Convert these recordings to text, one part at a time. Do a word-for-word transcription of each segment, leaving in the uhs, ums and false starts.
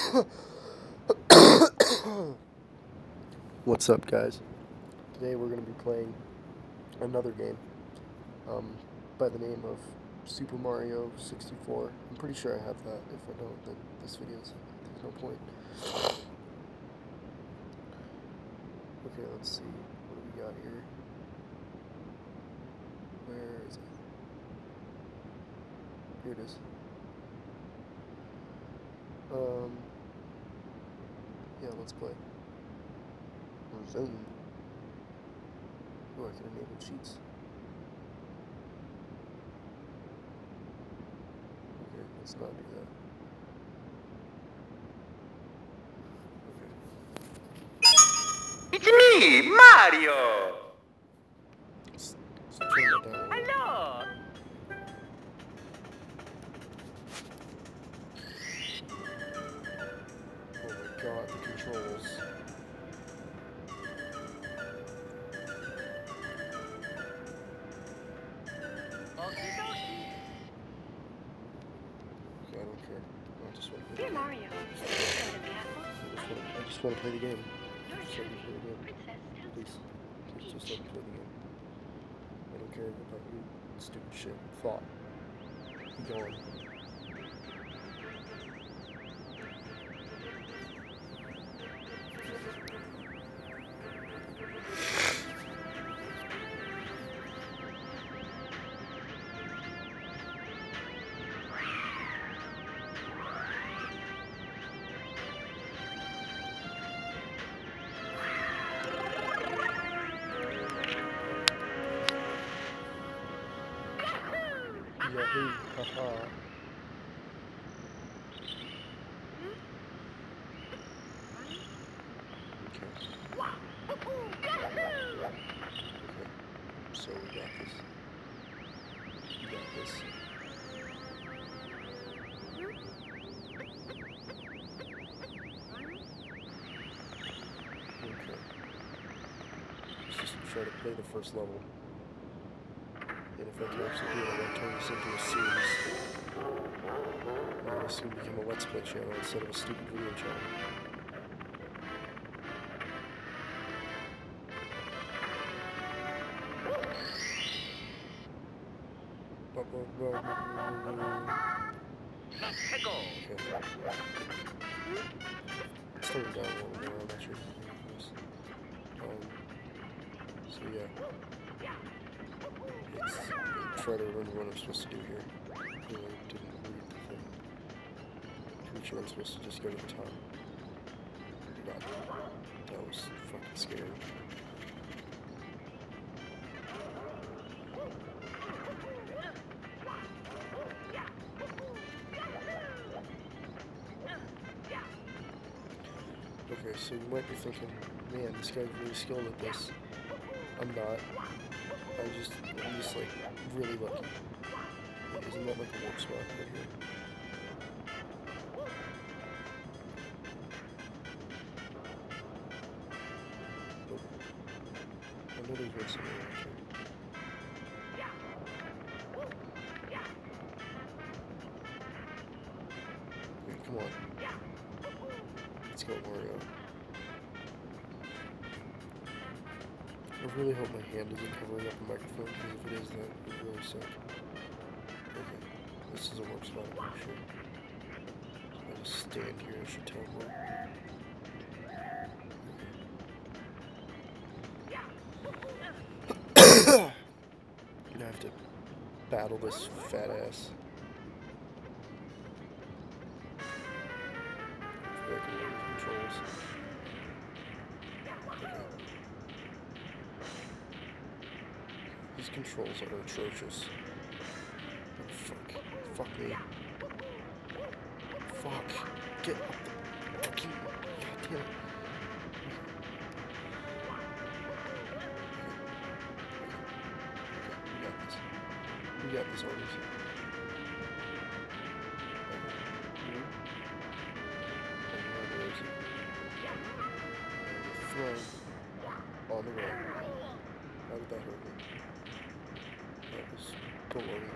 What's up, guys? Today we're going to be playing another game um, by the name of Super Mario sixty-four. I'm pretty sure I have that. If I don't, then this video is, there's no point. Okay, let's see. What do we got here? Where is it? Here it is. Um, yeah, let's play. Resume. Oh, I can enable cheats. Okay, let's not do that. Okay. It's me, Mario! Let's, let's turn that down. Hello! Oh my god, the controls. I don't care. I just want to play the game. Mario. I just want to play the game. Just let me play the game. Please. Please just let me play the game. I don't care about you stupid shit. Thought. Be gone. Yahoo, haha. Okay. Okay. So we got this. We got this. Okay. Let's just try to play the first level. And if I can actually do it, I'm going to turn this into a series. I'm going to soon become a Let's Play channel instead of a stupid video channel. Let's go! Okay. Let's turn it down a little more, I'm not sure if you can hear this. Um, so yeah. Let's try to remember what I'm supposed to do here. I really didn't read the thing. Pretty sure I'm supposed to just go to the top. God, that was fucking scary. Okay, so you might be thinking, man, this guy's really skilled at this. I'm not. I just, I'm just like really lucky. Isn't that like a warp spot right here? Nope. I know there's one somewhere around here. Okay, come on. Let's go, Mario. I really hope my hand isn't covering up the microphone, because if it is, that would really suck. Okay, this is a warp spot, I'm pretty sure. So I just stand here, I should teleport. Okay. I'm gonna have to battle this fat ass. Hopefully I can learn the controls. These controls are atrocious. Oh, fuck. Fuck me. Fuck. Get up the fucking... God damn it. Okay. Okay. We got this. We got this, Arby's. Throw on the ground. How did that hurt me? That was baloney.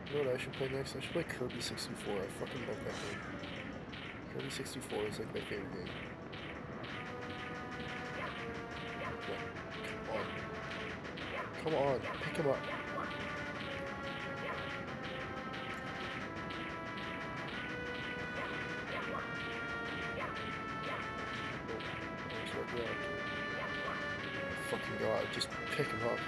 You know what I should play next? I should play Kirby sixty-four. I fucking love that game. Kirby sixty-four is like my favorite game. Come on. Come on. Pick him up. Fucking god, just pick him up.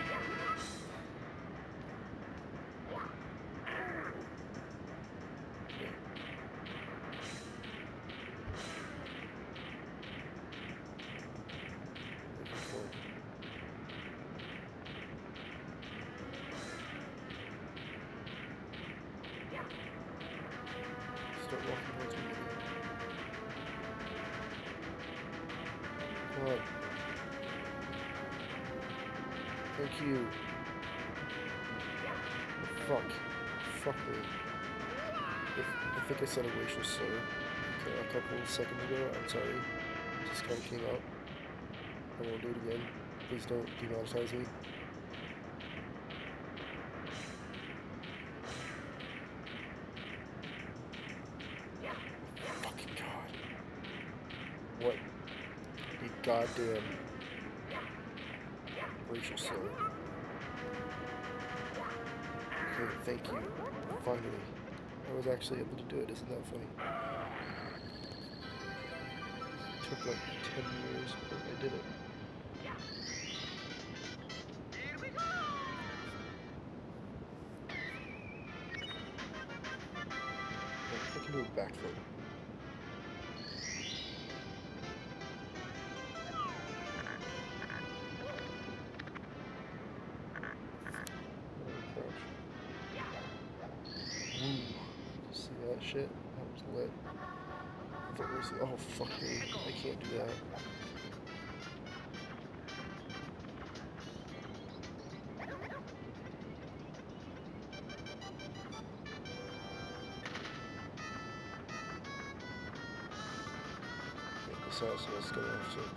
Start walking towards me. Come on. Thank you. Oh, fuck. Fuck me. If, I think I said a racial slur okay, a couple of seconds ago. I'm sorry. It just kind of came out. I won't do it again. Please don't demonetize me. Fucking god. What? You goddamn racial slur. Okay, thank you. Finally. I was actually able to do it. Isn't that funny? It took like ten years, but I did it. I can do a backflip. See that shit? That was lit. Oh, fuck me. I can't do that. Get this out, so let's go after fucking...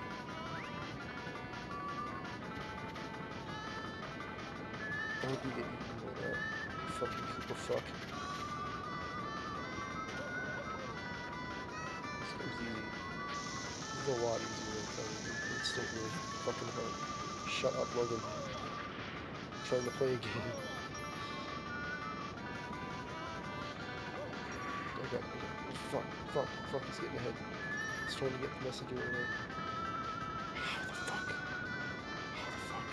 I hope you get eaten by that. Fucking Koopa fuck. This is a lot easier than playing. It's still really fucking hard. Shut up, Logan. I'm trying to play a game. Okay, okay. Fuck, fuck, fuck, he's getting ahead. He's trying to get the messenger in there. How the fuck? How the fuck?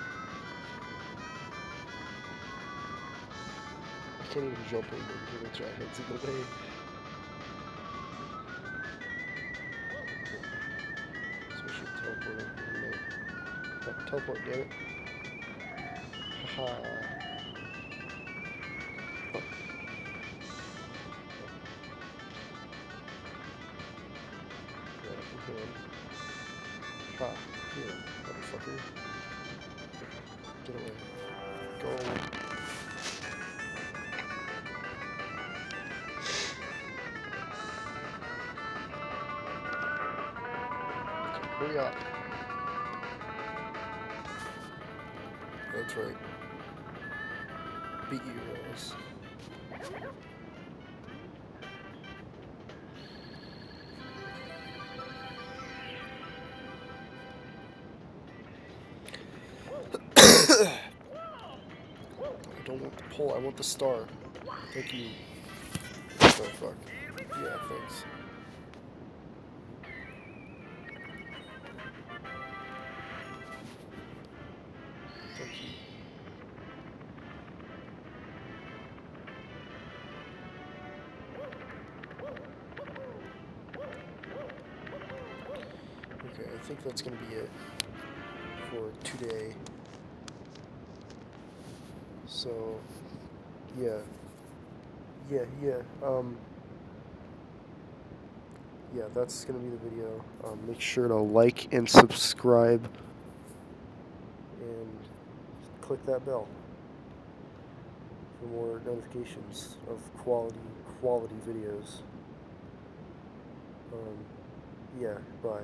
I can't even jump over because the dragon's in the way. Teleport, damn it. Haha. Oh. Yeah, I'm going. Ha. Here, motherfucker. Get away. Go away. Hurry up. That's right. Beat you guys. I don't want the pole, I want the star. Thank you. Oh fuck. Yeah, thanks. Thank you. Okay, I think that's gonna be it for today. So, yeah. Yeah, yeah, um... yeah, that's gonna be the video. Um, make sure to like and subscribe. And click that bell for more notifications of quality, quality videos. Um, yeah, bye.